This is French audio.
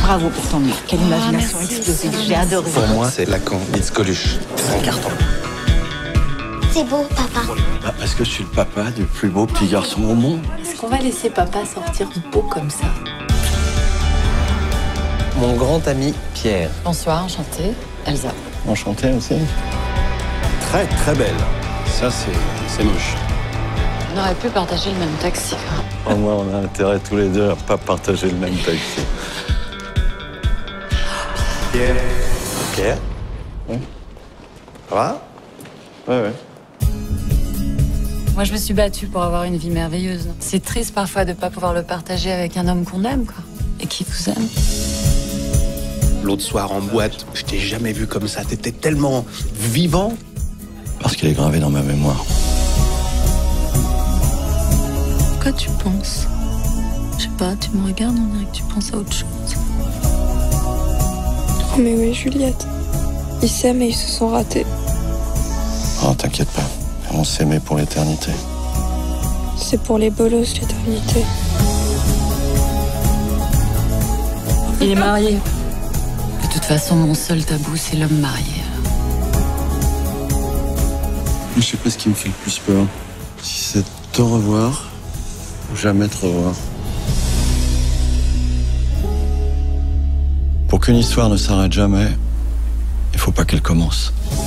Bravo pour ton livre. Quelle imagination explosive. J'ai adoré. Pour moi, c'est Lacan, Nils Coluche. C'est un carton. C'est beau, papa. Parce que je suis le papa du plus beau petit garçon au monde. Est-ce qu'on va laisser papa sortir beau comme ça? Mon grand ami Pierre. Bonsoir, enchantée. Elsa. Enchanté aussi. Très très belle. Ça c'est moche. On aurait pu partager le même taxi. Au moins on a intérêt tous les deux à pas partager le même taxi. Pierre. Pierre. Oui. Ça va? Ouais. Moi, je me suis battue pour avoir une vie merveilleuse. C'est triste parfois de pas pouvoir le partager avec un homme qu'on aime, quoi. Et qui vous aime. L'autre soir en boîte, je t'ai jamais vu comme ça. T'étais tellement vivant. Parce qu'il est gravé dans ma mémoire. Pourquoi tu penses? Je sais pas, tu me regardes, on dirait que tu penses à autre chose. Oh mais oui, Juliette. Ils s'aiment et ils se sont ratés. Oh, t'inquiète pas. On s'aimait pour l'éternité. C'est pour les bolos, l'éternité. Il est marié. De toute façon, mon seul tabou, c'est l'homme marié. Je sais pas ce qui me fait le plus peur. Si c'est de te revoir ou jamais te revoir. Pour qu'une histoire ne s'arrête jamais, il faut pas qu'elle commence.